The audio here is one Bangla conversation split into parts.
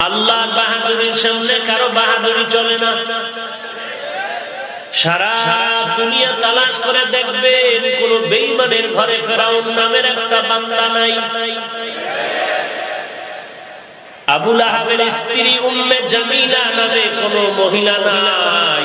আল্লাহ বাহাদুরির সামনে কারো বাহাদুরি চলে না। সারা দুনিয়া তালাশ করে দেখবেন কোন বেঈমানের ঘরে ফেরাউন নামের একটা বান্দা নাই। আবু লাহাবের স্ত্রী উম্মে জামিলা নামে কোন মহিলা নাই।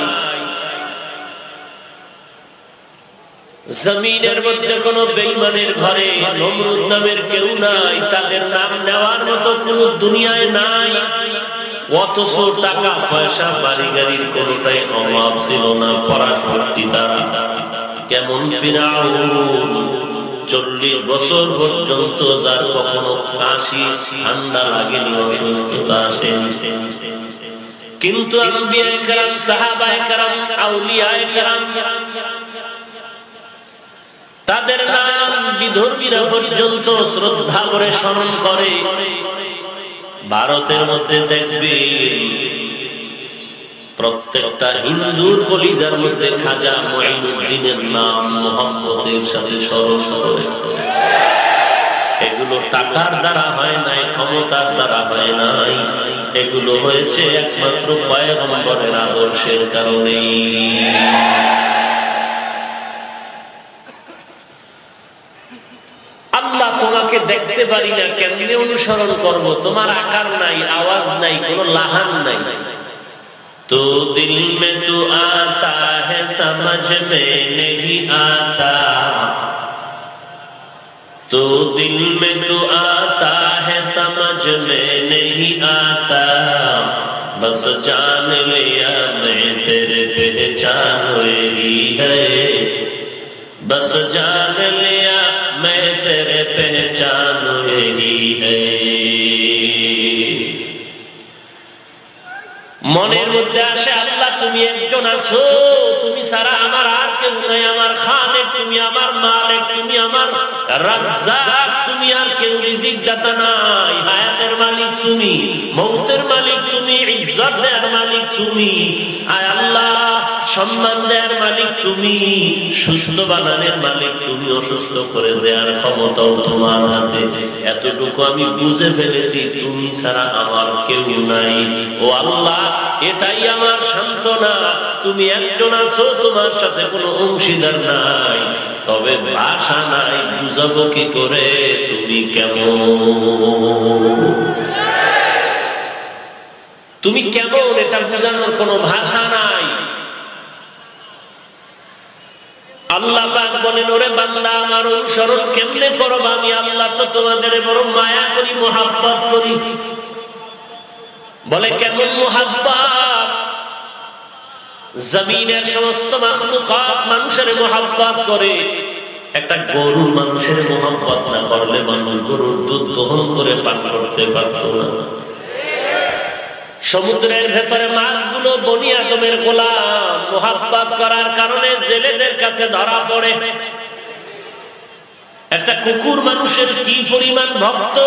জমিনের মধ্যে কোন বেঈমানের ঘরে নমরুদ নামের কেউ নাই। তাদের নাম নেওয়ার মতো কোন দুনিয়ায় নাই। অথচ টাকা পয়সা বাড়ি গাড়ির কোনটাই অভাব ছিল না। পরাশক্তি তারা কেমন ফিরাউন 40 বছর পর্যন্ত যার কখনো কাশি ঠান্ডা লাগেনি, অসুস্থতা আসেনি। কিন্তু আম্বিয়ায়ে কেরাম, সাহাবায়ে কেরাম, আউলিয়ায়ে কেরাম তাদের নাম বিধর্মীরা পর্যন্ত শ্রদ্ধা করে স্মরণ করে। ভারতের মধ্যে দেখবে প্রত্যেকটা হিন্দুর কলিজার মধ্যে খাজা মুঈনুদ্দিনের নাম মুহাম্মদের সাথে স্মরণ করে। এগুলো টাকার দ্বারা হয় নাই, ক্ষমতার দ্বারা হয় নাই, এগুলো হয়েছে একমাত্র পয়গম্বরের আদর্শের কারণে। আল্লাহ তোমাকে দেখতে পারি না, কেমনে অনুসরণ করব? তোমার আকার নাই, আওয়াজ নাই, কোনো লাহান নাই। তো দিল মে তু আতা है समझ में नहीं आता, तो दिल में तू आता है समझ में नहीं आता, बस जान लिया मैं तेरे पहचान वही है, बस जान लिया मैं तेरे पहचान वही है। মনের মধ্যে আসে আল্লাহ তুমি একজন আছো, তুমি ছাড়া আমার আর কেউ নাই। আমার খালিক তুমি, আমার মালিক তুমি, আমার রাজ্জাক তুমি, আর কেউ রিজিক দাতা নাই। হায়াতের মালিক তুমি, মৌতের মালিক তুমি, ইজ্জত দেওয়ার মালিক তুমি। আয় আল্লাহ, সম্মান দেওয়ার মালিক তুমি, সুস্থ বানানোর মালিক তুমি, অসুস্থ করে দেওয়ার ক্ষমতাও তোমার হাতে। এতটুকু আমি বুঝে ফেলেছি, তুমি ছাড়া আমার কেউ নাই। ও আল্লাহ, এটাই আমার সান্ত্বনা, তুমি একজন আছো, তোমার সাথে কোনো অংশীদার নাই। তবে ভাষা নাই, বুঝাবো কি করে তুমি কেমন, তুমি কেমন, এটা বুঝানোর কোনো ভাষা নাই। আল্লাহ পাক বলেন, ওরে বান্দা, আমার অনুসরণ কেমনে করবা? আমি আল্লাহ তো তোমাদের বড় মায়া করি, মুহাব্বত করি। বলে কেমন মুহাব্বত? জমিনের সমস্ত মাখলুকাত মানুষের মুহাব্বত করে। একটা গরু মানুষের মুহাব্বত না করলে মানুষ গরুর দুধ দহন করে পান করতে পারত না। সমুদ্রের ভেতরে মাছগুলো বনি আদমের গোলাম, মুহাব্বত করার কারণে জেলেদের কাছে ধরা পড়ে। একটা কুকুর মানুষের কি পরিমাণ ভক্ত,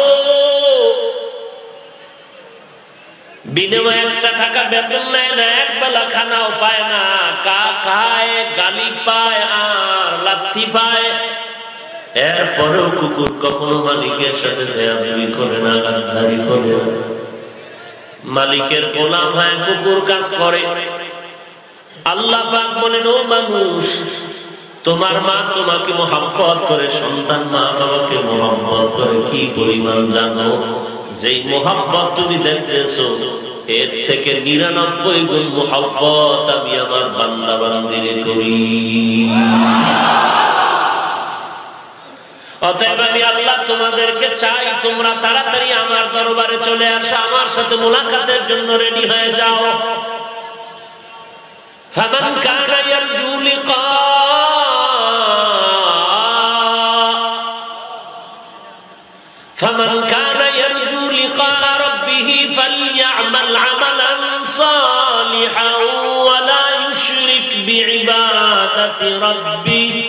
বিনিময়ে 1 টাকা বেতন নেয় না, একবেলা খানাও পায় না, খায়, গালি পায় আর লাথি পায়। এরপরেও কুকুর কখনো মালিকের সাথে বেয়াদবি করে না, গাদ্দারি করে না। মালিকের গোলাম হয়, কুকুর কাজ করে। আল্লাহ পাক বলেন, ও মানুষ, তোমার মা তোমাকে মুহাব্বত করে, সন্তান মা বাবাকে মুহাব্বত করে কি পরিমাণ জানো? যেই মুহাব্বত তুমি দেখতেছো, এর থেকে 99 গুণ মুহাব্বত আমি আমার বান্দা বান্দিরে করি। অতএব আমি আল্লাহ তোমাদেরকে চাই, তোমরা তাড়াতাড়ি আমার দরবারে চলে আসো, আমার সাথে মুলাকাতের জন্য রেডি হয়ে যাও। ফামান কানা ইয়ারজু লিকা, ফামান কানা ইয়ারজু লিকা রাব্বিহি ফালইআমাল আমালান সালিহান ওয়া লা ইউশরিক বিইবাদাতি রাব্বিহি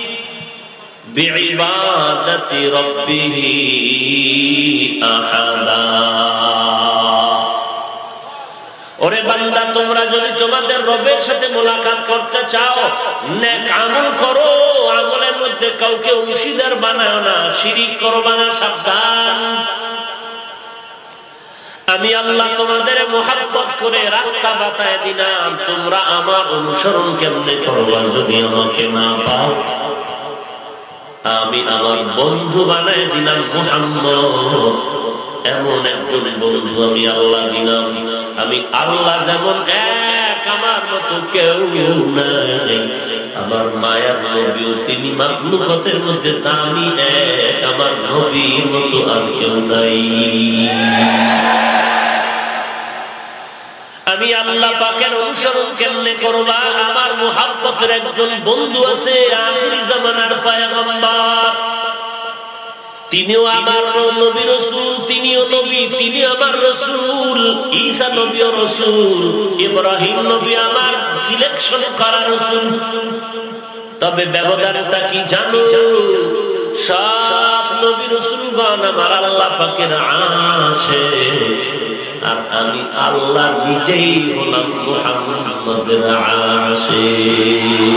বিইবাদাতি রাব্বিহি আহাদা। ওরে বান্দা, তোমরা যদি তোমাদের রবের সাথে মুলাকাত করতে চাও, নেক আমল করো, আমলের মধ্যে কাউকে অংশীদার বানাও না, শিরিক করবা না, সাবধান। আমি আল্লাহ তোমাদের মোহাব্বত করে রাস্তা বাতায় দিলাম, তোমরা আমার অনুসরণ কেমনে করবা যদি আমাকে না পাও? আমি আমার বন্ধু বানায় দিলাম মুহাম্মদ, এমন একজন বন্ধু আমি আল্লাহ দিলাম। আমি আল্লাহ যেমন এক, আমার মতো কেউ নাই। আমার মায়ার নবীও তিনি মাখলুকাতের মধ্যে দামি এক, আমার নবীর মতো আর কেউ নাই। আমি আল্লাহ পাকের অনুসরণ কেমনে করবা? আমার মুহাব্বতের একজন বন্ধু আছে, আখিরি জামানার পয়গম্বর, তিনিও আমার নবী রাসূল, তিনিও নবী, তিনি আমার রাসূল। ঈসা নবীও রাসূল, ইব্রাহিম নবী আমার সিলেকশন করা রাসূল। তবে ব্যবধানটা কি জানো? সব নবী রাসূলগণ আমার আল্লাহ পাকের আশিক, আর আমি আল্লাহ নিজেই হলাম মুহাম্মদের আশিক।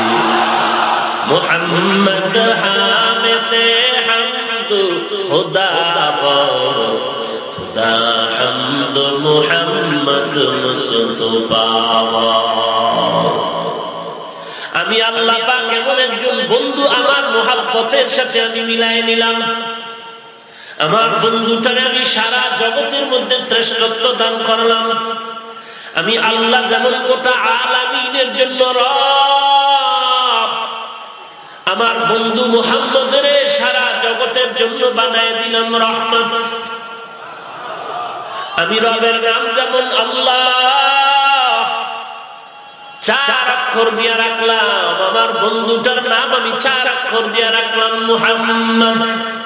মুহাম্মদ হামেদে হামদ খুদা বস, খুদা হামদ মুহাম্মদ মুস্তাফা বস। আমি আল্লাহ পাক এমন একজন বন্ধু আমার মুহাব্বতের সাথে আমি মিলাই নিলাম। আমার বন্ধুটারে আমি সারা জগতের মধ্যে শ্রেষ্ঠত্ব দান করলাম। আমি আল্লাহ যেমন গোটা আলামিনের জন্য রব, আমার বন্ধু মুহাম্মদের সারা জগতের জন্য বানায় দিলাম রহমত। আমি রবের নাম যেমন আল্লাহ 4 অক্ষর দিয়ে রাখলাম, আমার বন্ধুটার নাম আমি 4 অক্ষর দিয়ে রাখলাম মুহাম্মদ।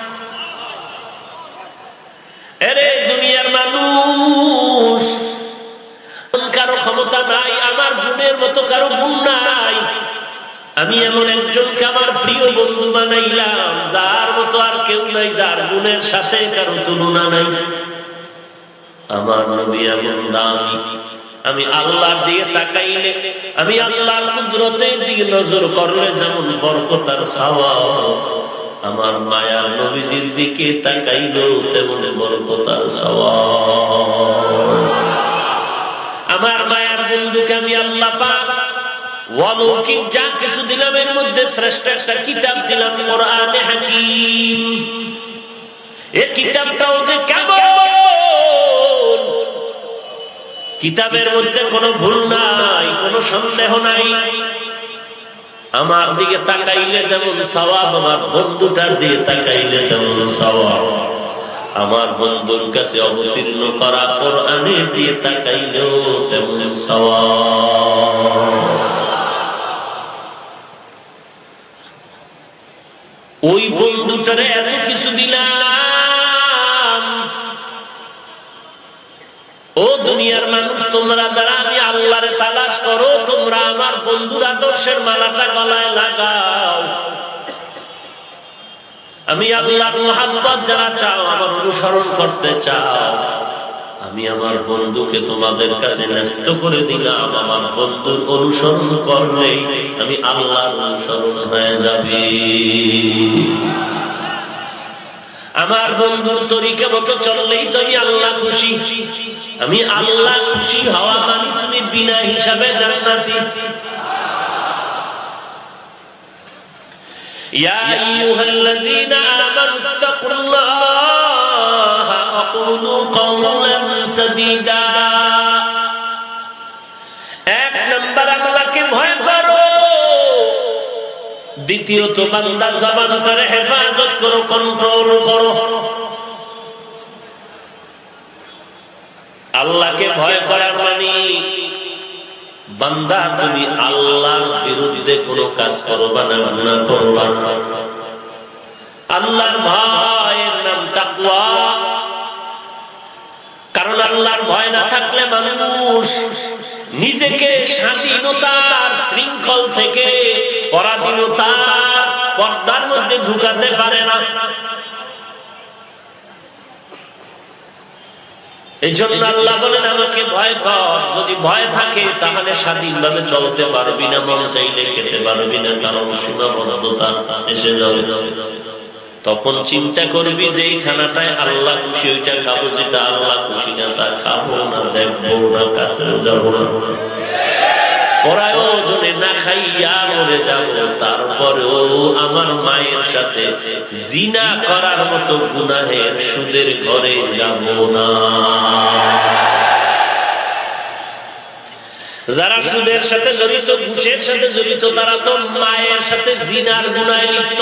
এরে দুনিয়ার মানুষ, কারো ক্ষমতা নাই, আমার গুণের মতো কারো গুণ নাই। আমি এমন একজনকে আমার প্রিয় বন্ধু বানাইলাম, যার মতো আর কেউ নাই, যার গুণের সাথে কারো তুলনা নাই। আমার নবী এমন দামি, আমি আল্লাহর দিকে তাকাইলে, আমি আল্লাহর কুদরতের দিকে নজর করলে যেমন বরকত আর সওয়াব, আমার মায়ার নবীজির দিকে তাকাইলো তেমন বরকত আর সওয়াব। আমার মায়ার বন্ধুকে আমি আল্লাহ পাক অলৌকিক যা কিছু দিলাম, এর মধ্যে শ্রেষ্ঠ একটা কিতাব দিলাম, কোরআনে হাকিম। এই কিতাবটাও যে কেমন, কিতাবের মধ্যে কোনো ভুল নাই, কোনো সন্দেহ নাই। আমার দিকে তাকাইলে যেমন সওয়াব, আমার বন্ধুটার দিকে তাকাইলে তেমন সওয়াব। আমার বন্ধুর কাছে অবতীর্ণ করা কোরআনের দিকে তাকাইলেও তেমন সওয়াব। ওই বন্ধুটারে এত কিছু দিলাম। ও দুনিয়ার মানুষ, তোমরা যারা আমি আল্লাহরে তালাশ করো, তোমরা আমার বন্ধুর আদর্শের মালাটা গলায় লাগাও। আমি আল্লাহর মুহাব্বত যারা চাও, আমার অনুসরণ করতে চাও, আমি আমার বন্ধুকে তোমাদের কাছে ন্যস্ত করে দিলাম। আমার বন্ধুর অনুসরণ করলেই আমি আল্লাহর অনুসরণ হয়ে যাবে। আমার বন্ধুর তরিকা মতো চললেই তো আমি আল্লাহ খুশি। আমি আল্লাহ খুশি হওয়া মানে তুমি বিনা হিসাবে জান্নাতি। ইয়া আইয়ুহাল্লাযীনা আমানুত্তাকুল্লাহা ওয়া কুলু কওলান সাদীদা। এক নাম্বার আল্লাহকে ভয় করো, দ্বিতীয়ত বান্দার জবানটার হেফাজত করো, কন্ট্রোল করো। আল্লাহকে ভয় করার মানে বান্দা তুমি আল্লাহর বিরুদ্ধে কোনো কাজ করবা না, গুনাহ করবা না। আল্লাহর ভয়ের নাম তাকওয়া। কারণ আল্লাহর ভয় না থাকলে মানুষ নিজেকে স্বাধীনতার শৃঙ্খল থেকে পরাধীনতার পর্দার মধ্যে ঢুকাতে পারে না। এই জন্য আল্লাহ বলেন আমাকে ভয় কর। যদি ভয় থাকে তাহলে স্বাধীনভাবে চলতে পারবি না, মন চাইলে খেতে পারবি না, কারণ সীমাবদ্ধতা এসে যাবে। তখন চিন্তা করবি যে এই খানাটায় আল্লাহ খুশি ওইটা খাবো, যেটা আল্লাহ খুশি না তা খাবো না, দেখবো না, কাছে যাবো না, প্রয়োজনে না খাইয়া মরে যাব। তারপরেও আমার মায়ের সাথে জিনা করার মতো গুনাহের সুদের ঘরে যাব না। যারা সুদের সাথে জড়িত, ঘুষের সাথে জড়িত, তারা তো মায়ের সাথে জিনার গুনাহে লিপ্ত।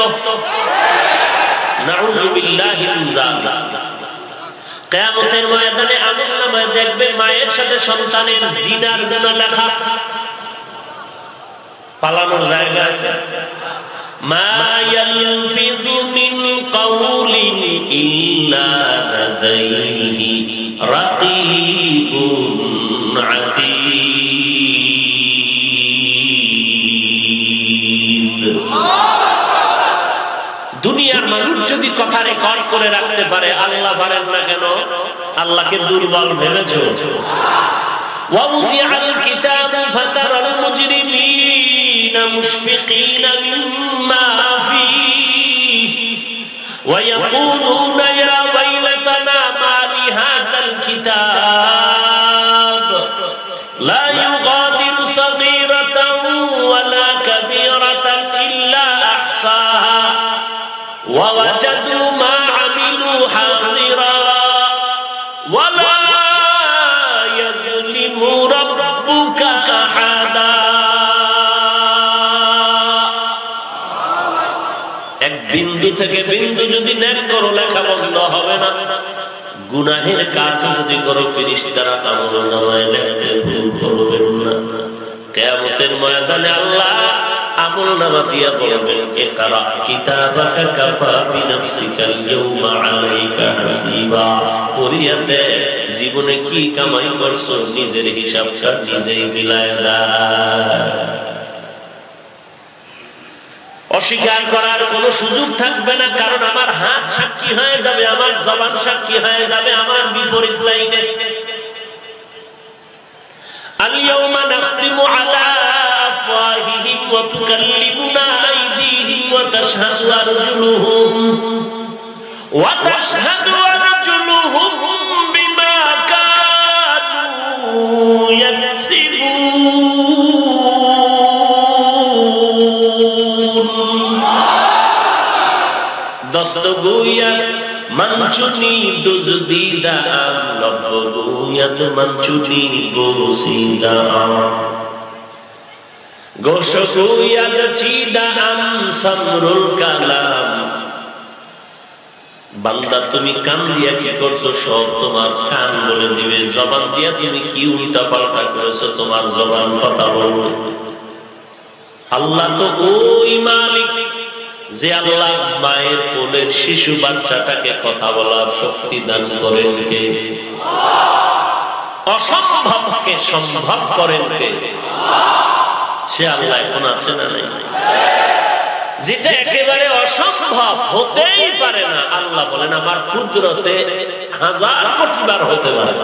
নাউযুবিল্লাহি মিন যালিক। কিয়ামতের ময়দানে আমলনামায় দেখবে মায়ের সাথে সন্তানের জিনার গুনাহ লেখা। পালানোর জায়গা আছে। মা ইয়ালফিযু মিন কাওলিন ইল্লা লাদাইহি রাকীবুন আতীদ। দুনিয়ার মানুষ যদি কথা রেকর্ড করে রাখতে পারে, আল্লাহ পারেন না কেন? আল্লাহকে দুর্বল ভেবেছো? وَوُضِعَ الْكِتَابُ فَتَرَى الْمُجْرِمِينَ مُشْفِقِينَ مِمَّا فِيهِ وَيَقُولُونَ يَا وَيْلَتَنَا مَا لِهَذَا الْكِتَابِ لَا يُغَادِرُ صَغِيرَةً وَلَا كَبِيرَةً إِلَّا أَحْصَاهَا وَوَجَدُوا مَا عَمِلُوا حَاضِرًا وَلَا রাব্বুকা আহাদা। এক বিন্দু থেকে বিন্দু যদি নেক করো, লেখা বন্ধ হবে না। গুনাহের কাজ যদি করো, ফেরেশতারা আমলনামায় লিখতে ভুল করবেন না। কিয়ামতের ময়দানে আল্লাহ আমলনামা দিয়া বলবেন, ইকরা কিতাবাকা কাফা বিনাফসিকাল ইয়াওমা আলাইকা হাসিবা। পড়িয়াতে জীবনে কি কামাই করছো, নিজের হিসাবটা নিজেই মিলায় দাও। অস্বীকার করার কোনো সুযোগ থাকবে না, কারণ আমার হাত সাক্ষী হয়ে যাবে, আমার জবান সাক্ষী হয়ে যাবে আমার বিপরীত লাইনে। আল ইয়াওমা নাখতিমু আলা আফওয়াহিহিম ওয়া তুকাল্লিমুনা আইদিহিম ওয়া তাশহাদু আরজুলুহুম বিমা কানু ইয়াকসিবুন। দস্তগুয়াত মঞ্চুনি দুজদিদা আম লবগুয়াত মঞ্চুনি গোসিদা আম গোশগুয়াত চিদা আম সমরুল কালাম। বান্দা তুমি কান দিয়া কি করছো, সব তোমার কান বলে দিবে। জবান দিয়া তুমি কি উল্টা পাল্টা করেছো, তোমার জবান কথা বলবে। আল্লাহ তো ওই মালিক যে আল্লাহ মায়ের কোলের শিশু বাচ্চাটাকে কথা বলার শক্তি দান করেন কে? অসম্ভবকে সম্ভব করেন কে? সে আল্লাহ এখন আছে না নাই? যেটা একেবারে অসম্ভব, হতেই পারে না, আল্লাহ বলেন আমার কুদরতে 1000 কোটি বার হতে পারে।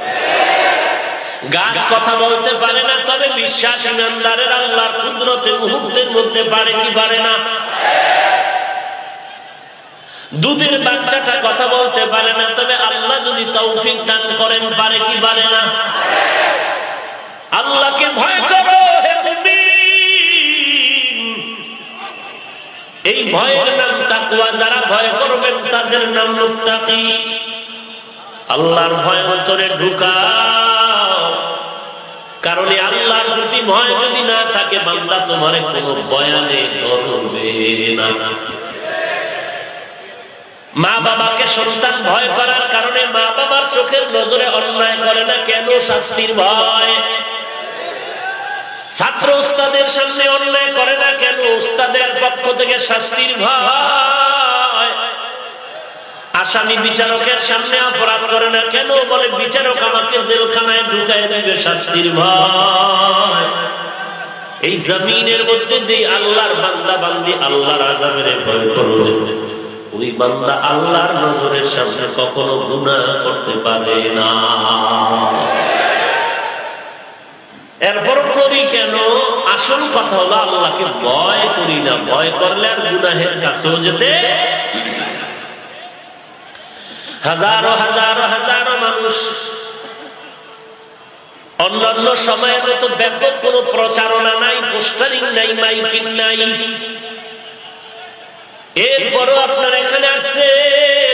গাছ কথা বলতে পারে না, তবে বিশ্বাস ইমানদারের আল্লাহর কুদরতে মুহূর্তের মধ্যে পারে কি পারে না? দুধের বাচ্চাটা কথা বলতে পারে না, তবে আল্লাহ যদি তৌফিক দান করেন পারে কি পারে না? আল্লাহকে ভয় করো হে মুমিন। এই ভয়ের নাম তাকওয়া। যারা ভয় করবেন তাদের নাম মুত্তাকি। আল্লাহর ভয় অন্তরে ঢুকাও, কারণ আল্লাহর প্রতি ভয় যদি না থাকে, বান্দা তোমারে কোনো বয়ানে ধরবে না। মা বাবাকে সন্তান ভয় করার কারণে মা বাবার চোখের নজরে অন্যায় করে না কেন? শাস্তির ভয়। ছাত্র উস্তাদের সামনে অন্যায় করে না কেন? উস্তাদের পক্ষ থেকে শাস্তির ভয়। আসামি বিচারকের সামনে অপরাধ করে না কেন? বলে বিচারক আমাকে জেলখানায় ঢুকায় দেবে, শাস্তির ভয়। এই জমিনের মধ্যে যে আল্লাহর বান্দা বান্দি আল্লাহর আযাবের ভয় করবে, ওই বান্দা আল্লাহর নজরের সামনে কখনো গুনাহ করতে পারে না। এরপর করি কেন? আসল কথা হলো আল্লাহকে ভয় করি না। ভয় করলে আর গুনাহের কাছেও যেতে হাজারো হাজারো হাজারো মানুষ। অন্যান্য সময়ের মতো ব্যাপক কোনো প্রচারণা নাই, পোস্টারিং নাই, মাইকিং নাই। এরপরও আপনারা এখানে আসছেন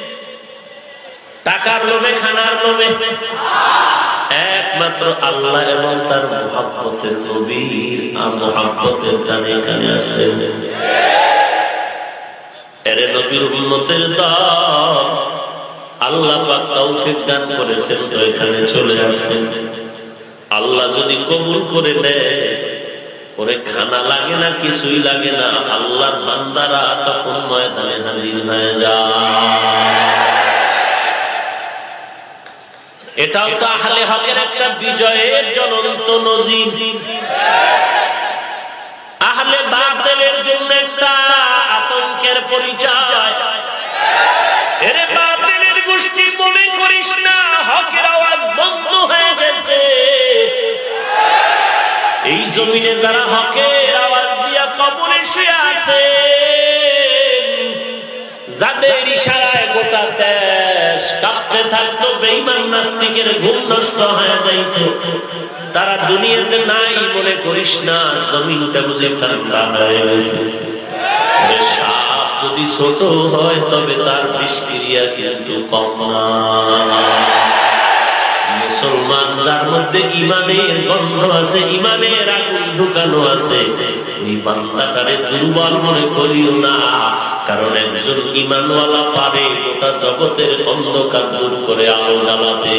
টাকার লোভে, খানার লোভে? একমাত্র আল্লাহ এবং তার মুহাব্বতের নবীর মুহাব্বতের টানে এখানে আসছেন। এর নবীর উম্মতের দল আল্লাহ পাক তৌফিক দান করেছেন তো এখানে চলে আসছেন। আল্লাহ যদি কবুল করে নেয়, ওরে খানা লাগে না, কিছুই লাগে না, আল্লাহর বান্দারা তখন ময়দানে হাজির হয়ে যায়। এটাও তো আহলে হকের একটা বিজয়ের জ্বলন্ত নজির। আহলে বাতিলের জন্য একটা আতঙ্কের পরিচয়। এরে বাতিলের গোষ্ঠী, মনে করিস না হকের আওয়াজ বন্ধ হয়ে গেছে। এই জমিনে যারা হকের আওয়াজ দিয়া কবরে শুয়ে আছে, যাদের ইশারায় গোটা দেশ কাঁপতে থাকতো, বেঈমান নাস্তিকের ঘুম নষ্ট হয়ে যাইত, তারা দুনিয়াতে নাই মনে করিস না। জমিনটা বুঝে ঠান্ডা হয়ে গেছে। সাপ যদি ছোট হয় তবে তার বিষক্রিয়া কিন্তু কম না। মুসলমান যার মধ্যে ইমানের গন্ধ আছে, ইমানের আগুন ঢুকানো আছে, ওই বান্দাটারে দুর্বল মনে করিও না। কারণ একজন ইমানওয়ালা পারে গোটা জগতের অন্ধকার দূর করে আলো জ্বালাতে।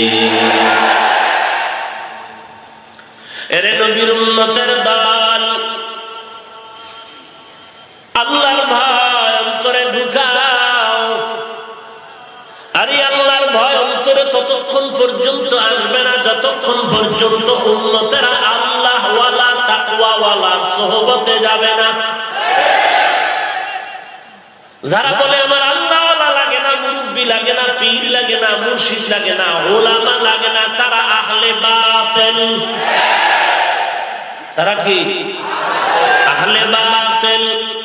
এরে নবীর উম্মতের দল, আল্লাহর ভয় অন্তরে ঢুকাও। আরে আল্লাহর ভয় অন্তরে ততক্ষণ পর্যন্ত আসবে না যতক্ষণ পর্যন্ত উম্মতেরা আল্লাহ ওয়ালা তাকওয়া ওয়ালার সোহবতে যাবে না। যারা বলে আমার আল্লাহ ওয়ালা লাগে না, মুরব্বি লাগে না, পীর লাগে না, মুর্শিদ লাগে না, উলামা লাগে না, তারা আহলে বাতিল। তারা কি? আহলে বাতিল।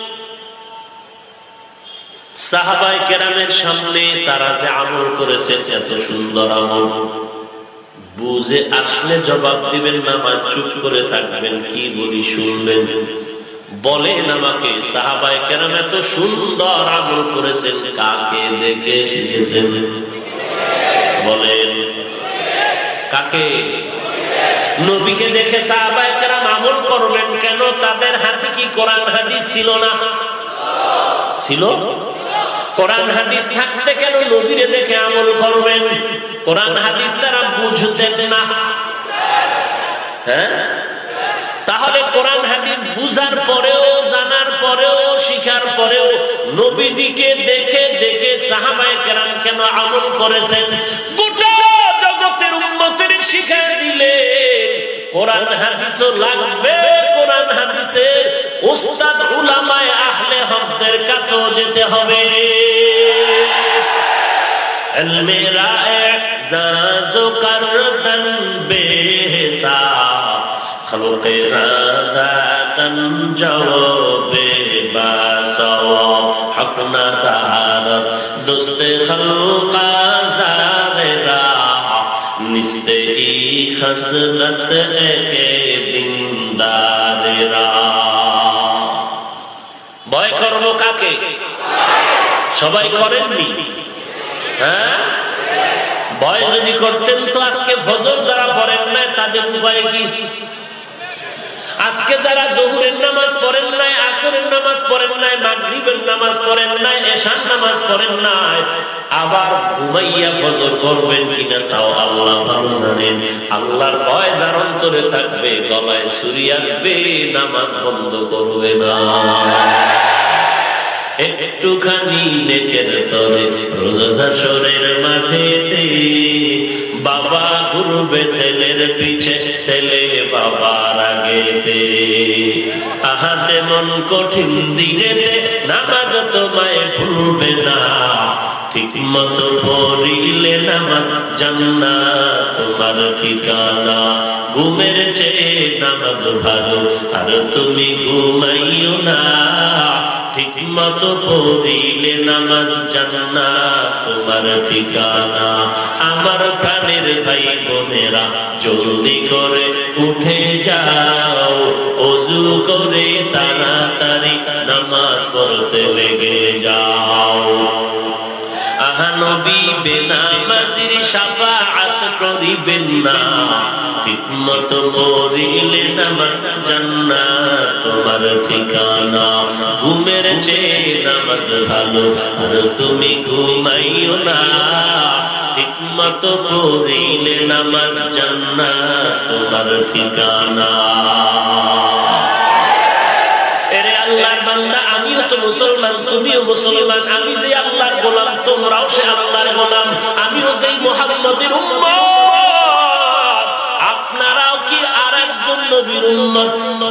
সাহাবায়ে কেরামের সামনে তারা যে আমল করেছে, এত সুন্দর আমল, বুঝে আসলে জবাব দিবেন না, বা চুপ করে থাকবেন, কি বলি শুনবেন। বলেন আমাকে, সাহাবায়ে কেরাম এত সুন্দর আমল করেছে, কাকে দেখে শিখেছেন? বলেন কাকে? নবীকে দেখে সাহাবায়ে কেরাম আমল করবেন কেন? তাদের হাতে কি কোরআন হাদিস ছিল না? ছিল। কোরআন হাদিস থাকতে কেন নবীরে দেখে আমল করবেন? কোরআন হাদিস তারা বুঝতেন না। হ্যাঁ, তাহলে কোরআন হাদিস বুঝার পরেও, জানার পরেও, শিখার পরেও নবীজিকে দেখে দেখে সাহাবায়ে কেরাম কেন আমল করেছেন? গোটা জগতের উম্মতের শিখায় দিলে কোরআন হাদিসও লাগবে। কোরআন হাদিসে উস্তাদ উলামায়ে আহলে হকদের কাছেও যেতে হবে। ইলমে রা'জাজু করদন বেহিসাব, খলকে রাদান জওবে বাসাওয়া, হক না দারত দোস্তে খলকা জারেরা, নিস্তে ই খসলত একে দিনদারেরা। ভয় করবো কাকে? সবাই করেননি? হ্যাঁ, ভয় যদি করতেন তো আজকে ফজর যারা পড়েন নাই তাদের উপায় কি? আজকে যারা জোহরের নামাজ পড়েন নাই, আসরের নামাজ পড়েন নাই, মাগরিবের নামাজ পড়েন নাই, এশার নামাজ পড়েন নাই, আবার ঘুমাইয়া ফজর করবেন কিনা তাও আল্লাহ ভালো জানেন। আল্লাহর ভয় যার অন্তরে থাকবে, গলায় ছুরি আসবে, নামাজ বন্ধ করবে না। একটুখানি নেকের তরে রোজাশরের মাঠেতে, বাবা ঘুরবে ছেলের পিছে, ছেলে বাবার আগেতে। আহাতে মন কঠিন দিনেতে, নামাজ তোমায় ভুলবে না, ঠিক মতো পড়িলে নামাজ জান্নাত তোমার ঠিকানা। ঘুমের চেয়ে নামাজ ভালো, আর তুমি ঘুমাইও না, ঠিক মতো পড়িলে নামাজ জান্নাত তোমার ঠিকানা। আমার প্রাণের ভাই বোনেরা জলদি করে উঠে যাও, ওযু করে তাড়াতাড়ি নামাজ পড়তে লেগে যাও। আহা নবী বেনামাজির শাফাআত করিবেন না, ঠিক মতো পড়িলে নামাজ জান্নাত তোমার ঠিকানা। ঘুমের চেয়ে নামাজ ভালো, আর তুমি ঘুমাইও না, ঠিক মতো পড়িলে নামাজ জান্নাত তোমার ঠিকানা। এরে আল্লাহর বান্দা, আমিও তো মুসলমান, তুমিও মুসলমান, আমি যে আল্লাহর গোলাম, তোমরাও সে আল্লাহর গোলাম, আমিও যেই মুহাম্মদের উম্মত, আপনারাও কি আরেকজন নবীর উম্মত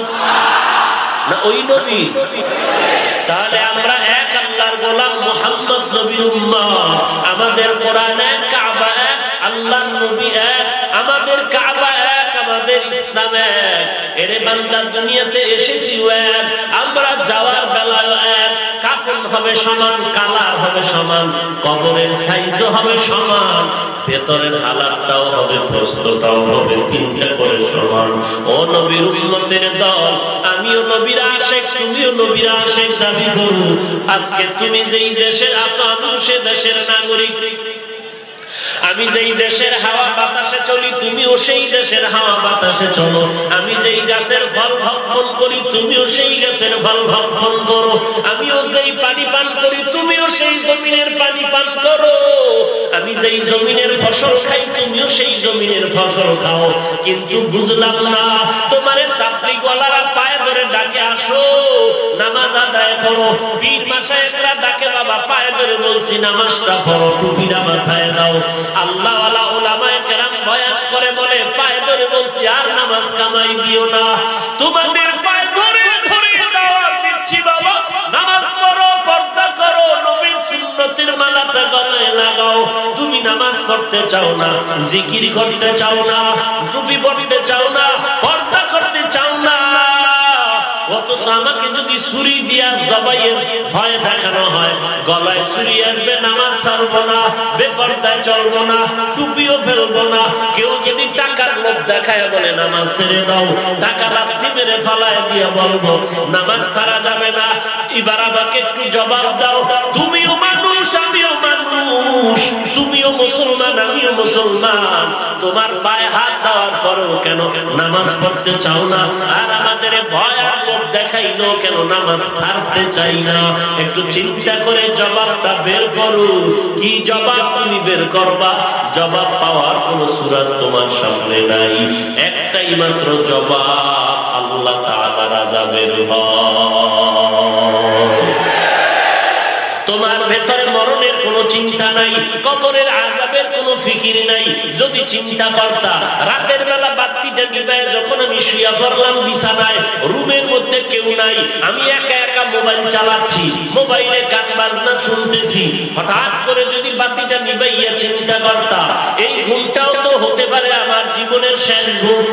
না ওই নবী? তাহলে আমরা এক আল্লাহর গোলাম, মুহাম্মদ নবীর উম্মত। আমাদের কোরআন এক, কাবা এক, আল্লাহর নবী এক, আমাদের কাবা এক, আমাদের ইসলাম এক। এরে বান্দা, দুনিয়াতে এসেছি এক, আমরা যাওয়ার বেলায় এক, কাপড় হবে সমান, কালার হবে সমান, কবরের সাইজও হবে সমান, ভেতরের হালাতটাও হবে, প্রশ্নটাও হবে, তিনটা করে সমান। ও নবীর উম্মতের দল, আমিও নবীর আশিক, তুমিও নবীর আশিক দাবি করো। আজকে তুমি যেই দেশে আছো, আমিও সে দেশের নাগরিক। আমি যেই দেশের হাওয়া বাতাসে চলি, তুমিও সেই দেশের হাওয়া বাতাসে চলো। আমি যেই গাছের ফল ভক্ষণ করি, তুমিও সেই গাছের ফল ভক্ষণ করো। আমিও যেই পানি পান করি, তুমিও সেই জমিনের পানি পান করো। আমি যেই জমিনের ফসল খাই, তুমিও সেই জমিনের ফসল খাও। কিন্তু বুঝলাম না, তোমার তাবলীগওয়ালারা পায়ে ধরে ডাকে, আসো নামাজ আদায় করো। পীর মাশায়েখরা ডাকে, বাবা পায়ে ধরে বলছি নামাজটা পড়ো, টুপিটা মাথায় দাও। আল্লাহওয়ালা উলামায়ে কেরাম বয়ান করে বলে, পায়ে ধরে বলছি আর নামাজ কামাই দিও না, তোমাদের পায়ে ধরে ধরে দাওয়াত দিচ্ছি বাবা, নামাজ পড়ো, পর্দা করো, নবীর সুন্নতের মালাটা গলায় লাগাও। তুমি নামাজ পড়তে চাও না, জিকির করতে চাও না, টুপি পড়তে চাও না, পর্দা করতে চাও না, অথচ আমাকে যদি ছুরি দিয়া জবাইয়ের ভয় দেখানো হয়, গলায় ছুরি আসবে, নামাজ ছাড়বো না, বেপরদায় চলবো না, টুপিও ফেলবো না। কেউ যদি টাকার লোভ দেখায় বলে নামাজ ছেড়ে দাও, টাকা লাথি মেরে ফালায় দিয়ে বলবো নামাজ ছাড়া যাবে না। এবার আমাকে একটু জবাব দাও, তুমিও মানুষ, আমিও মানুষ, তুমিও মুসলমান, আমিও মুসলমান, তোমার পায়ে হাত দেওয়ার পরেও কেন নামাজ পড়তে চাও না? আর আমাদের ভয় আর লোভ দেখাইলো কেন নামাজ ছাড়তে চাই না? একটু চিন্তা করে জবাবটা বের করো। কি জবাব তুমি বের করবা? জবাব পাওয়ার কোন সূরত তোমার সামনে নাই। একটাই মাত্র জবাব, আল্লাহ তাআলার আযাবের ভয়। তোমার ভেতরে মরণের কোনো চিন্তা নাই, কবরের আযাবের কোনো ফিকির নাই। যদি চিন্তা করতা, রাতের বেলা বাতিটা নিভায় যখন আমি শুয়ে পড়লাম বিছানায়, রুমের মধ্যে কেউ নাই, আমি একা একা মোবাইল চালাচ্ছি, মোবাইলে গান বাজনা শুনতেছি, হঠাৎ করে যদি বাতিটা নিভাইয়া চিন্তা করতা, এই ঘুমটাও তো হতে পারে আমার জীবনের শেষ ঘুম।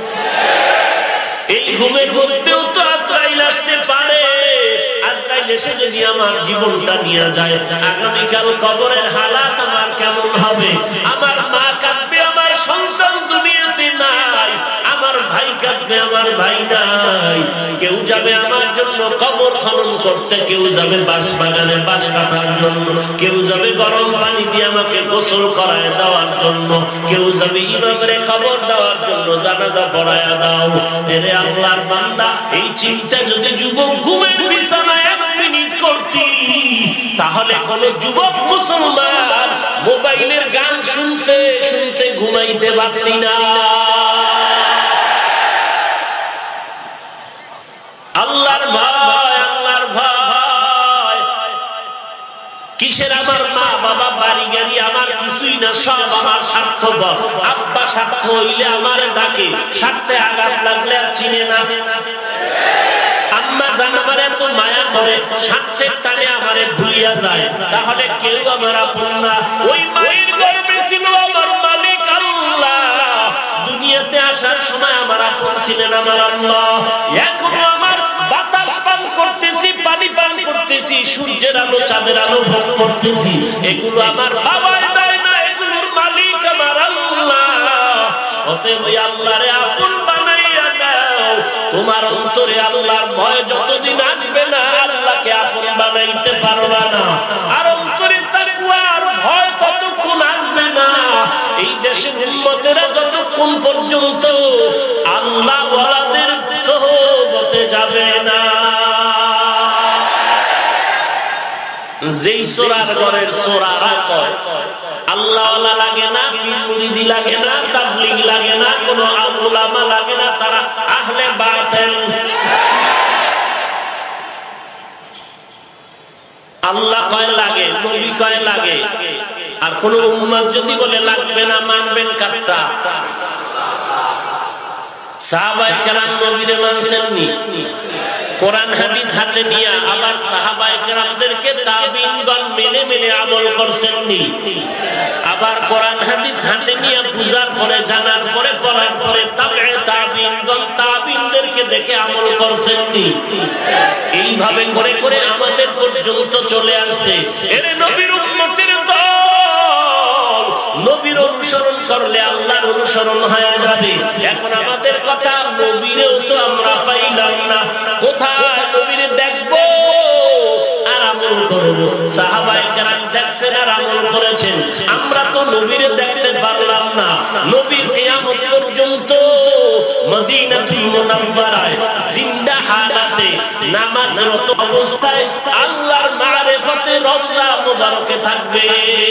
এই ঘুমের মধ্যেও তো আজরাইল আসতে পারে। আজরাইল এসে যদি আমার জীবনটা নিয়ে যায়, আগামীকাল কবরের হালাত আমার কেমন হবে? আমার মা কাঁদবে, আমার সন্তান দুনিয়াতে নাই, আমার ভাই কাঁদবে, আমার ভাই নাই। কেউ যাবে আমার জন্য কবর খনন করতে, কেউ যাবে বাঁশ বাগানে বাঁশ কাটার জন্য, কেউ যাবে গরম পানি দিয়ে আমাকে গোসল করায় দেওয়ার জন্য, কেউ যাবে ইমামের খবর দেওয়ার জন্য, জানাজা পড়ায়া দাও। এরে আল্লাহর বান্দা, এই চিন্তা যদি যুবক ঘুমের বিছানায় এক মিনিট করতি, তাহলে কোন যুবক মুসলমান মোবাইলের গান শুনতে শুনতে ঘুমাইতে পারতি না। আল্লাহর ভয়, আল্লাহর ভয়। কিসের আমার মা বাবা, বাড়ি গাড়ি আমার কিছুই না, সব আমার স্বার্থপর। আব্বা স্বার্থ হইলে আমার ডাকে, স্বার্থে আঘাত লাগলে আর চিনে না। আম্মা জান আমার এত মায়া করে, স্বার্থের টানে আমারে ভুলিয়া যায়, তাহলে কেউ আমার আপন না। ওই মায়ের গর্ভে ছিল আমার মালিক আল্লাহ, দুনিয়াতে আসার সময় আমার আপন ছিলেন আমার আল্লাহ। এখনো আমার বাতাস পান করতেছি, পানি পান করতেছি, সূর্যের আলো চাঁদের আলো ভোগ করতেছি, এগুলো আমার বাবাই দেয় না, এগুলোর মালিক আমার আল্লাহ। অতএব ওই আল্লাহরে আপন বানাইয়া নাও। তোমার অন্তরে আল্লাহর ভয় যতদিন আসবে না, আল্লাহকে আপন বানাইতে পারবা না। আর অন্তরে তাকওয়ার ভয় ততক্ষণ আসবে না, এই দেশের উম্মতেরা যতক্ষণ পর্যন্ত আল্লাহ ওয়ালাদের সোহবতে যাবে না। যেই সোরার ঘরের সোরারা কয় আল্লাহ ওয়ালা লাগে না, পীর মুরিদি লাগে না, তাবলীগ লাগে না, কোন উলামা লাগে না, তারা আহলে বাতিল। আল্লাহ কয় লাগে, নবী কয় লাগে, আর কোন উম্মত যদি বলে লাগবে না, মানবেন কারটা? সাহাবায়ে কেরাম নবীরে মানছেননি, কোরআন হাদিস হাতে নিয়ে আবার সাহাবায়ে কেরামদেরকে তাবিঈনগণ মেনে মেনে আমল করছেননি। আবার কোরআন হাদিস হাতে নিয়ে বুঝার পরে, জানার পরে, পড়ার পরে তাবিঈনগণ তাবিঈনদেরকে দেখে আমল করছেননি। এইভাবে করে করে আমাদের পর্যন্ত চলে আসছে। এর নবীর উম্মতের দল, নবীর অনুসরণ করলে আল্লাহর অনুসরণ হয়ে যাবে। এখন আমাদের কথা, নবীরেও তো আমরা পাইলাম না, কোথায় নবীরে দেখবো আর আমল করব? সাহাবায়ে কেরাম দেখছেন আর আমল করেছেন, আমরা তো নবীরে দেখতে পারলাম না। নবীর কিয়ামত পর্যন্ত মদিনাতুল মুনাওয়ারায় জিন্দা হালাতে নামাজরত অবস্থায় আল্লাহর মারিফতে রওজা মুবারকে থাকবে।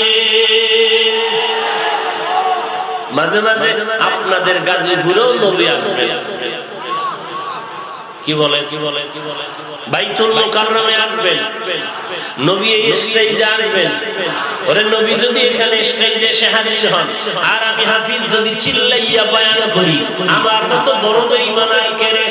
মাঝে মাঝে আপনাদের গাজীপুরেও নবী আসবে। কি বলে বাইতুল মুকাররমে আসবেন, নবী এই স্টেজে আসবেন। ওরে নবী যদি এখানে স্টেজে এসে হাজির হন, আর আমি হাফিজ যদি চিল্লাইয়া বয়ান করি, আমার মতো বড় বেঈমান আর কে রে?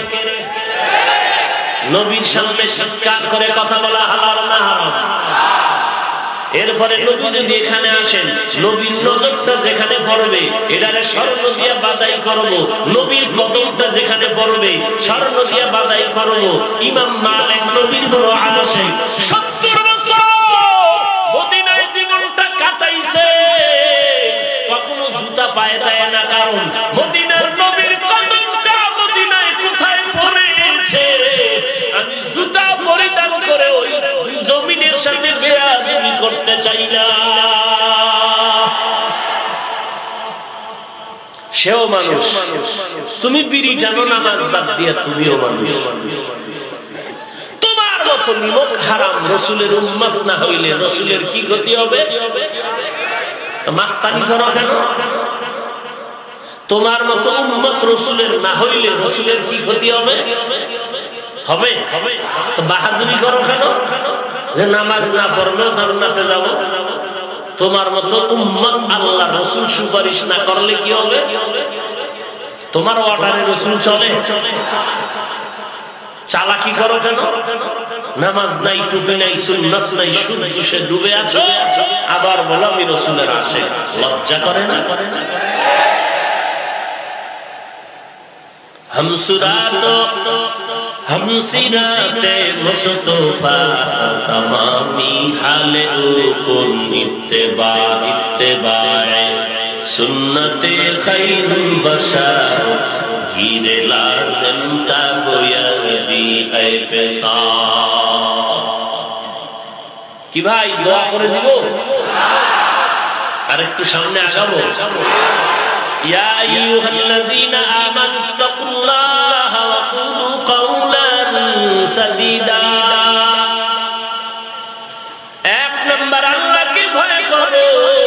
নবীর সামনে চিৎকার করে কথা বলা হালাল না হারাম? এরপরে নবী যদি এখানে আসেন, নবীর নজরটা যেখানে পড়বে এটারে স্বর্ণ দিয়া বাদাই করব, নবীর কদমটা যেখানে পড়বে স্বর্ণ দিয়া বাদাই করব। ইমাম মালিক নবীর বড় আশিক, 70 বছর মদিনায় জীবনটা কাটাইছে, কখনো জুতা পায়ে দেয় না, কারণ মদিনার নবীর কদমটা মদিনায় কোথায় পড়েছে। আমি জুতা পরিধান করে ওই জমিনের সাথে বেয়াদবি করতে চাই না। সেও মানুষ, তুমি বিড়ি টানো নামাজ বাদ দিয়া, তুমিও মানুষ। তোমার মতো নিমক হারাম রাসূলের উম্মত না হইলে রাসূলের কি গতি হবে? মাস্তানি করো কেন? তোমার মতো উম্মত রাসূলের না হইলে রাসূলের কি ক্ষতি হবে? হবে তো বাহাদুরি করো কেন যে নামাজ না পড়লেও জান্নাতে যাব? তোমার মতো উম্মত আল্লাহ রাসূল সুপারিশ না করলে কি হবে? তোমার অর্ডারে রাসূল চলে? চালাকি করো কেন? নামাজ নাই, টুপি নাই, সুন্নাত নাই, সুদ ঘুষে ডুবে আছো, আবার বলো আমি রাসূলের আশিক। লজ্জা করে না? हम सिराते मुस्तफा तमामी हाले कुन इत्तेबाए सुन्नते खैरुल बशर गिरे लाज़िम ताबयदी ए पेशा। কি ভাই দোয়া করে দিব? আর একটু সামনে আগাবো। ইয়া আইয়ুহাল্লাযীনা আমানুত্তাকুল্লাহা ওয়া কুলু কাওলান সাদীদা। এক নাম্বার আল্লাহকে ভয় করো,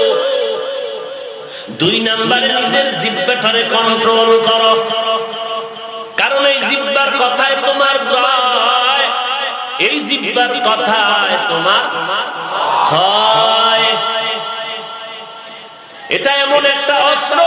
দুই নাম্বারে নিজের জিহ্বাটারে কন্ট্রোল করো, কারণ এই জিহ্বার কথায় তোমার জয়, এই জিহ্বার কথায় তোমার ক্ষয়। এটা এমন একটা অস্ত্র,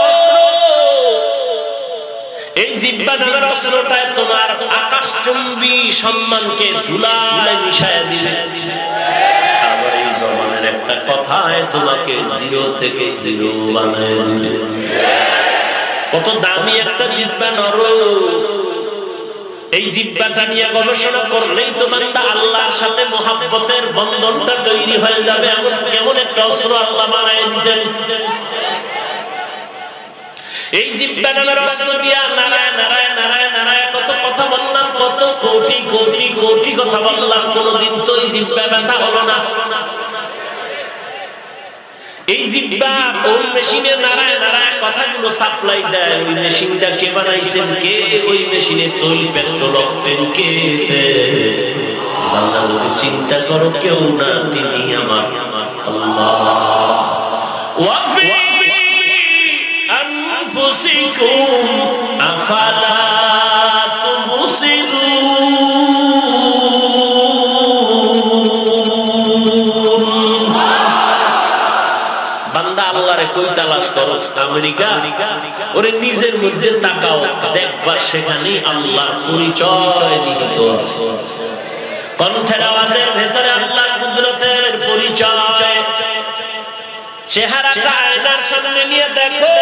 এই জিহ্বা নামের অস্ত্রটায় তোমার আকাশচুম্বী সম্মানকে ধুলায় মিশায় দিবে। আবার এই জবানের একটা কথায় তোমাকে জিরো থেকে হিরো বানায় দিবে। কত দামি একটা জিহ্বা, নরম। এই জিহ্বাটা নিয়ে গবেষণা করলেই তো বান্দা আল্লাহর সাথে মহব্বতের বন্ধনটা তৈরি হয়ে যাবে। এমন কেমন একটা অস্ত্র আল্লাহ বানায় দিয়েছেন। এই জিহ্বা নামের অস্ত্র দিয়া নারায় নারায় নারায় নারায় কত কথা বললাম, কত কোটি কোটি কোটি কথা বললাম, কোনদিন তো এই জিহ্বা ব্যথা হলো না। এই জিহ্বা কোন মেশিনে নারায় নারায় কথাগুলো সাপ্লাই দেয়, ওই মেশিনটা কে বানাইছেন, কে ওই মেশিনে তৈল পেট্রোল অক্টেন কে দেয়? বান্দা যদি চিন্তা করো কেউ না, তিনি আমার আল্লাহ। ওয়াফি আনফুসিকুম আফালা তুবসিরুন। বান্দা আল্লাহরে কই তালাশ করো? আমেরিকা? ওরে নিজের মধ্যে তাকাও, দেখবা সেখানে আল্লাহর পরিচয় নিহিত আছে। কণ্ঠের আওয়াজের ভেতরে আল্লাহর কুদরতের পরিচয়। চেহারাটা আয়নার সামনে নিয়ে দেখো,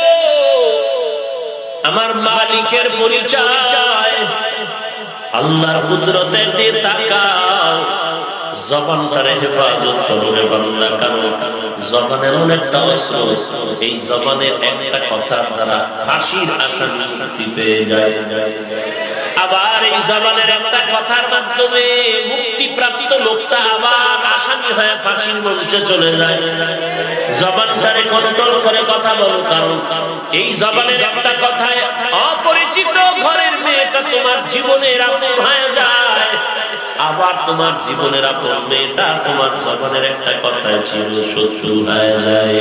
আমার মালিকের পরিচয়। আল্লাহর কুদরতের দিকে তাকাও, জবানটারে হেফাজত করো রে বান্দা। কারণ জবান এমন একটা অস্ত্র, এই জবানের একটা কথার দ্বারা ফাঁসির আসামি মুক্তি পেয়ে যায়। আবার এই জবানের একটা কথার মাধ্যমে মুক্তিপ্রাপ্ত লোকটা আবার আসামি হয়ে ফাঁসির মঞ্চে চলে যায়। জবানটারে কন্ট্রোল করে কথা বলো, কারণ এই জবানের একটা কথায় অপরিচিত ঘরের মেয়েটা তোমার জীবনের আপন হয়ে যায়। আবার তোমার জীবনের আপন মেয়েটা তোমার জবানের একটা কথায় চির শত্রু হয়ে যায়।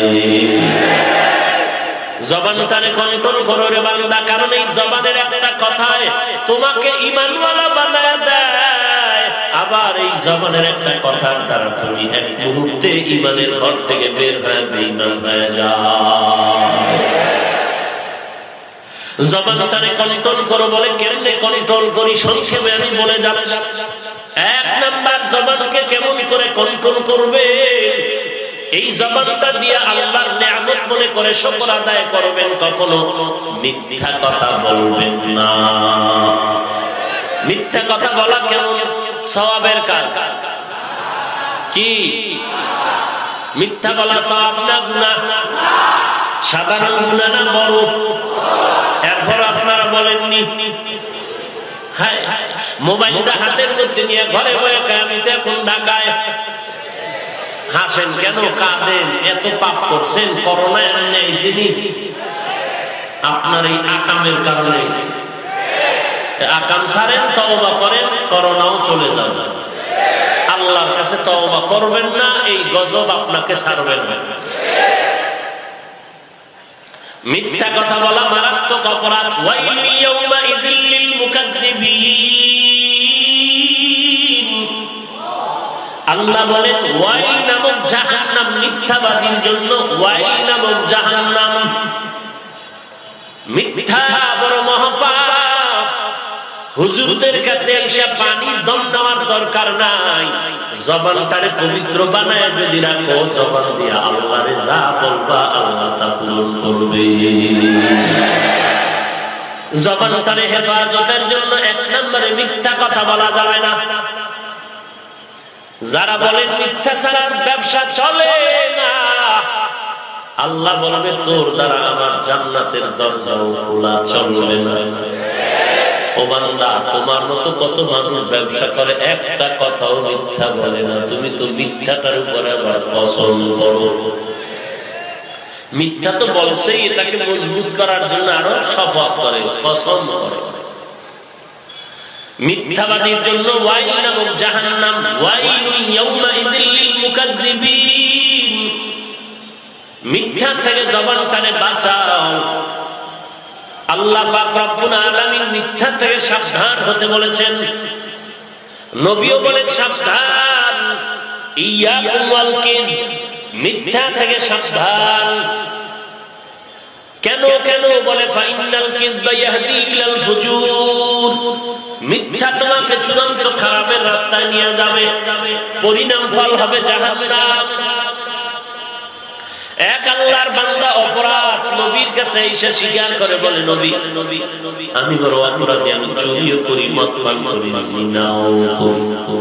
জবানটারে কন্ট্রোল করো রে বান্দা, কারণ এই জবানের একটা কথায় তোমাকে ঈমানওয়ালা বানায় দেয়। আবার এই জবানের একটা কথার দ্বারা তুমি এক মুহূর্তে ঈমানের ঘর থেকে বের হয়ে বেঈমান হয়ে যাও। জবানটারে কন্ট্রোল করো বলে কেমনে কন্ট্রোল করি সংক্ষেপে আমি বলে যাচ্ছি। এক নাম্বার, জবানকে কেমন করে কন্ট্রোল করবে? এই জবানটা দিয়ে আল্লাহর নিয়ামত মনে করে শুকর আদায় করবেন। কখনো মিথ্যা কথা বলবেন না। মিথ্যা কথা বলা কেমন সওয়াবের কাজ? কি মিথ্যা বলা সওয়াব না গুনাহ? সাধারণ গুনাহ না বড়? এরপর আপনারা বলেননি। হ্যাঁ, মোবাইলটা হাতের মধ্যে নিয়ে ঘরে বয়ে আমি তো এখন ঢাকায়। হাসেন কেন, কাঁদেন? এত পাপ করছেন, করোনা এমনি আইসিনি, আপনার এই আকামের কারণে আইসি। আকাম ছাড়েন, তওবা করেন, করোনাও চলে যাবে। আল্লাহর কাছে তওবা করবেন না, এই গজব আপনাকে ছাড়বেন না। মিথ্যা কথা বলা মারাত্মক অপরাধ। ওয়াইলু ইয়াউমাইযিল লিল মুকাজ্জিবিন। আল্লাহ বলেন ওয়াইল নামক জাহান্নাম মিথ্যাবাদীর জন্য। ওয়াইল নামক জাহান্নাম, মিথ্যা বড় মহাপাপ। হুজুরদের কাছে এসে পানি দম নেওয়ার দরকার নাই। জবানটারে পবিত্র বানায় যদি রাখো, জবান দিয়ে আল্লাহরে যা বলবা আল্লাহ তা পূরণ করবে। জবানটারে হেফাজতের জন্য এক নম্বরে মিথ্যা কথা বলা যাবে না। যারা বলেন মিথ্যা ছাড়া ব্যবসা চলে না, আল্লাহ বলবে তোর দ্বারা আমার জান্নাতের দরজাও খোলা চলবে না। ও বান্দা, তোমার মতো কত মানুষ ব্যবসা করে, একটা কথাও মিথ্যা বলে না। তুমি তো মিথ্যাটার উপরে আবার পছন্দ করো। মিথ্যা তো বলছেই, এটাকে মজবুত করার জন্য আরো শপথ করে, পছন্দ করে। মিথ্যাবাদীর জন্য ওয়াইল নামক জাহান্নাম। ওয়াইলু ইয়াউমাইযিল লিল মুকাজ্জিবিন। মিথ্যা থেকে জবানটারে বাঁচাও। আল্লাহ পাক রব্বুল আলামিন মিথ্যা থেকে সাবধান হতে বলেছেন। নবীও বলেন সাবধান, ইয়াকুম ওয়াল কিযব, মিথ্যা থেকে সাবধান। কেন কেন বলে ফাইনাল কিযবা ইয়াহদি ইলাল ফুজুর। মিথ্যা তোমাকে চূড়ান্ত খারাপের রাস্তায় নিয়ে যাবে, পরিণাম ফল হবে জাহান্নাম। এক আল্লাহর বান্দা অপরাধ নবীর কাছে এসে স্বীকার করে বলে নবী আমি বড় অপরাধী, আমি চুরিও করি, মদ পান করি, জিনাও করি,